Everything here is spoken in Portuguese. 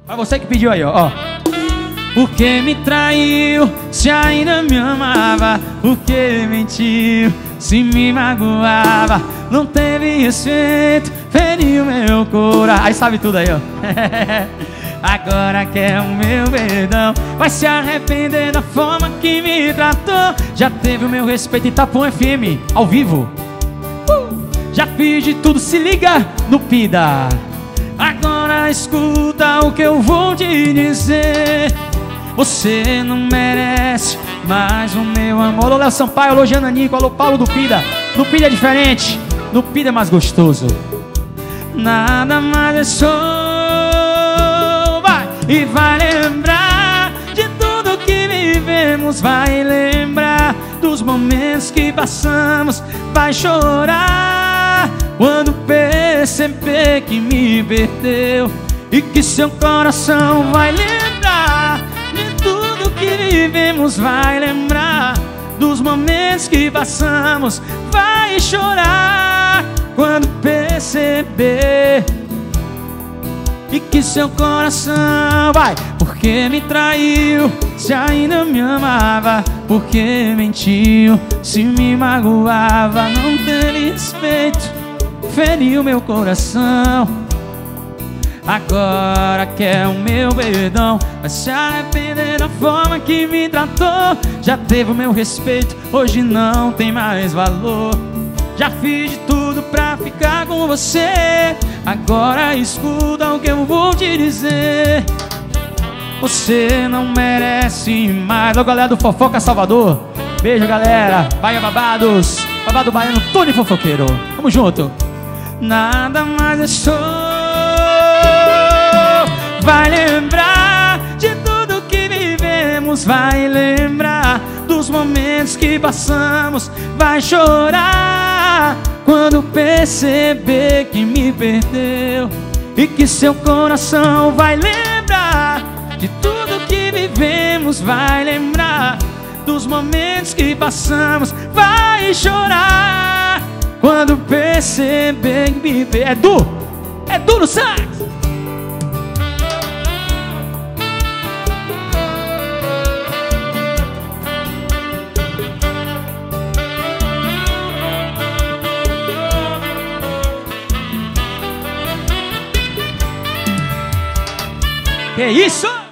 Pra você que pediu aí, ó. Por que me traiu se ainda me amava? Por que mentiu se me magoava? Não teve respeito, feriu meu coração. Aí sabe tudo aí, ó. Agora quer o meu perdão, vai se arrepender da forma que me tratou. Já teve o meu respeito em Itapuã FM, ao vivo. Já fiz de tudo, se liga no Pida. Agora escuta o que eu vou te dizer. Você não merece mais o meu amor. Alô, Léo Sampaio, alô, Jananico, alô, Paulo do Pida. No Pida é diferente, no Pida é mais gostoso. Nada mais é só. E vai lembrar de tudo que vivemos. Vai lembrar dos momentos que passamos. Vai chorar quando perceber que me perdeu. E que seu coração vai lembrar de tudo que vivemos. Vai lembrar dos momentos que passamos. Vai chorar quando perceber e que seu coração vai. Porque me traiu se ainda me amava? Porque mentiu se me magoava? Não teve respeito, feriu meu coração. Agora quer o meu perdão, vai se arrepender da forma que me tratou. Já teve o meu respeito, hoje não tem mais valor. Já fiz de tudo pra ficar com você. Agora escuta o que eu vou te dizer. Você não merece mais. Olha, galera do Fofoca Salvador. Beijo, galera. Bahia Babados, Babado Baiano, Tony Fofoqueiro. Tamo junto. Nada mais é só. Vai lembrar de tudo que vivemos. Vai lembrar dos momentos que passamos. Vai chorar quando perceber que me perdeu. E que seu coração vai lembrar de tudo que vivemos. Vai lembrar dos momentos que passamos. Vai chorar quando perceber que me perdeu. É duro, sax! Que isso?